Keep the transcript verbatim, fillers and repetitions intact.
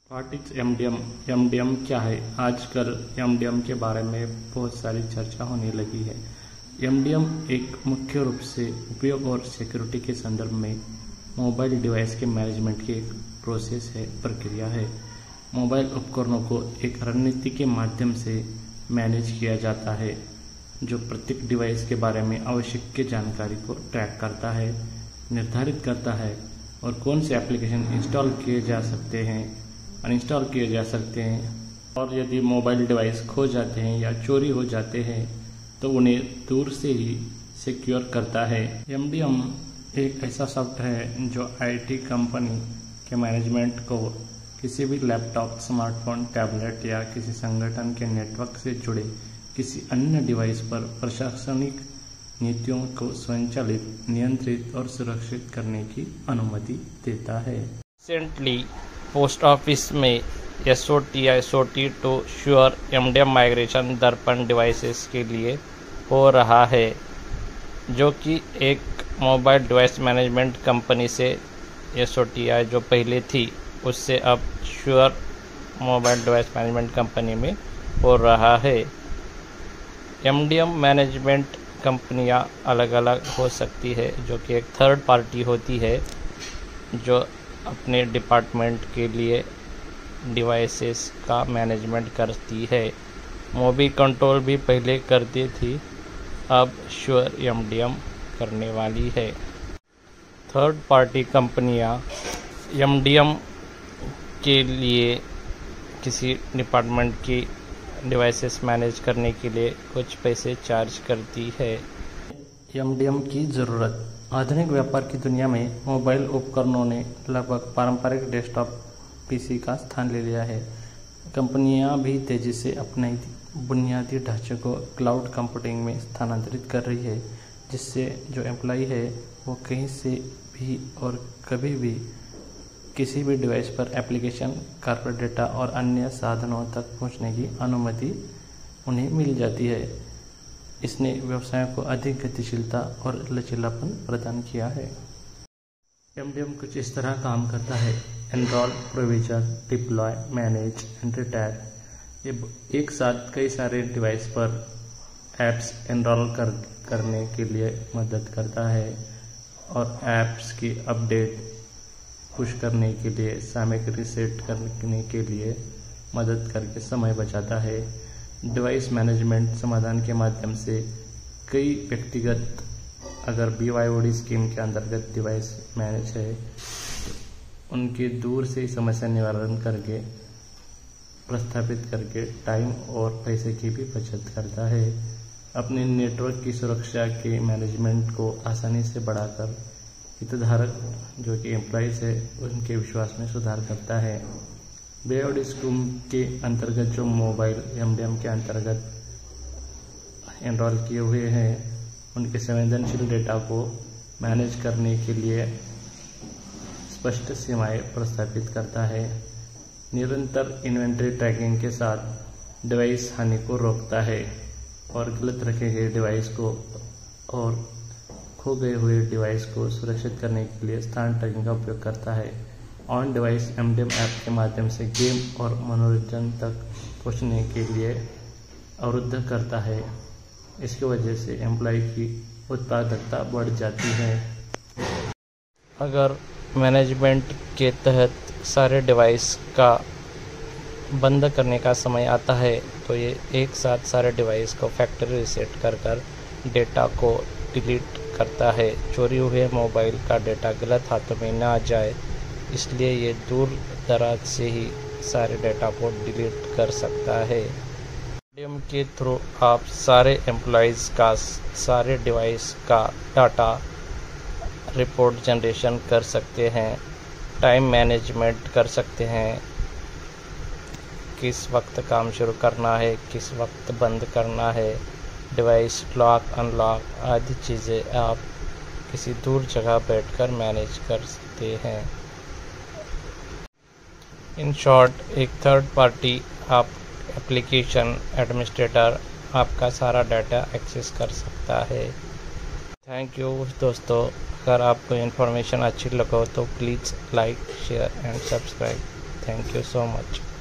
What is M D M? M D M क्या है? आजकल एम डी एम के बारे में बहुत सारी चर्चा होने लगी है। एम डी एम एक मुख्य रूप से उपयोग और सिक्योरिटी के संदर्भ में मोबाइल डिवाइस के मैनेजमेंट की एक प्रोसेस है, प्रक्रिया है। मोबाइल उपकरणों को एक रणनीति के माध्यम से मैनेज किया जाता है, जो प्रत्येक डिवाइस के बारे में आवश्यक जानकारी को ट्रैक करता है, निर्धारित करता है और कौन से एप्लीकेशन इंस्टॉल किए जा सकते हैं, अनइंस्टॉल किए जा सकते हैं, और यदि मोबाइल डिवाइस खो जाते हैं या चोरी हो जाते हैं तो उन्हें दूर से ही सिक्योर करता है। एम डी एम एक ऐसा सॉफ्टवेयर है जो आई टी कंपनी के मैनेजमेंट को किसी भी लैपटॉप, स्मार्टफोन, टैबलेट या किसी संगठन के नेटवर्क से जुड़े किसी अन्य डिवाइस पर प्रशासनिक नीतियों को स्वचालित, नियंत्रित और सुरक्षित करने की अनुमति देता है। रिसेंटली पोस्ट ऑफिस में S O T S O T to Sure M D M migration Darpan devices के लिए हो रहा है, जो कि एक मोबाइल डिवाइस मैनेजमेंट कंपनी से एस ओ टी आई जो पहले थी उससे अब Sure mobile device management company में हो रहा है। एम डी एम मैनेजमेंट कंपनियां अलग अलग हो सकती है, जो कि एक थर्ड पार्टी होती है जो अपने डिपार्टमेंट के लिए डिवाइसेस का मैनेजमेंट करती है। मोबी कंट्रोल भी पहले करती थी, अब श्योर एम डी एम करने वाली है। थर्ड पार्टी कंपनियां एम डी एम के लिए किसी डिपार्टमेंट की डिवाइसेस मैनेज करने के लिए कुछ पैसे चार्ज करती है। एम डी एम की ज़रूरत। आधुनिक व्यापार की दुनिया में मोबाइल उपकरणों ने लगभग पारंपरिक डेस्कटॉप पी सी का स्थान ले लिया है। कंपनियां भी तेजी से अपने बुनियादी ढांचे को क्लाउड कंप्यूटिंग में स्थानांतरित कर रही है, जिससे जो एम्प्लॉय है वो कहीं से भी और कभी भी किसी भी डिवाइस पर एप्लीकेशन, कॉर्पोरेट डेटा और अन्य साधनों तक पहुंचने की अनुमति उन्हें मिल जाती है। इसने व्यवसायों को अधिक गतिशीलता और लचीलापन प्रदान किया है। एम डी एम कुछ इस तरह काम करता है: enrol, provision, deploy, manage and retire. ये एक साथ कई सारे डिवाइस पर ऐप्स एनरोल कर करने के लिए मदद करता है और ऐप्स की अपडेट पुश करने के लिए, सामग्री सेट करने के लिए मदद करके समय बचाता है। डिवाइस मैनेजमेंट समाधान के माध्यम से कई व्यक्तिगत, अगर B Y O D scheme के अंतर्गत डिवाइस मैनेज है, उनके दूर से समस्या निवारण करके प्रस्थापित करके टाइम और पैसे की भी बचत करता है। अपने नेटवर्क की सुरक्षा के मैनेजमेंट को आसानी से बढ़ाकर हितधारक जो कि एम्प्लॉयज़ है उनके विश्वास में सुधार करता है। बी ओ डी स्कीम के अंतर्गत जो मोबाइल एम डी एम के अंतर्गत एनरोल किए हुए हैं, उनके संवेदनशील डेटा को मैनेज करने के लिए स्पष्ट सीमाएं प्रस्तावित करता है। निरंतर इन्वेंट्री ट्रैकिंग के साथ डिवाइस हानि को रोकता है और गलत रखे गए डिवाइस को और खो गए हुए डिवाइस को सुरक्षित करने के लिए स्थान ट्रैकिंग का उपयोग करता है। On device M D M app के माध्यम से गेम और मनोरंजन तक पहुंचने के लिए अवरुद्ध करता है। इसकी वजह से एम्प्लॉय की उत्पादकता बढ़ जाती है। अगर मैनेजमेंट के तहत सारे डिवाइस का बंद करने का समय आता है तो ये एक साथ सारे डिवाइस को फैक्ट्री रीसेट कर कर डेटा को डिलीट करता है। चोरी हुए मोबाइल का डेटा गलत हाथों में ना जाए, इसलिए ये दूर दराज से ही सारे डेटा को डिलीट कर सकता है। एम डी एम के थ्रू आप सारे एम्प्लॉयज़ का सारे डिवाइस का डाटा रिपोर्ट जनरेशन कर सकते हैं, टाइम मैनेजमेंट कर सकते हैं, किस वक्त काम शुरू करना है, किस वक्त बंद करना है, डिवाइस लॉक, अनलॉक आदि चीज़ें आप किसी दूर जगह बैठकर मैनेज कर सकते हैं। इन शॉर्ट, एक थर्ड पार्टी आप एप्लीकेशन एडमिनिस्ट्रेटर आपका सारा डाटा एक्सेस कर सकता है। थैंक यू दोस्तों। अगर आपको इन्फॉर्मेशन अच्छी लगे तो please like, share and subscribe. Thank you so much.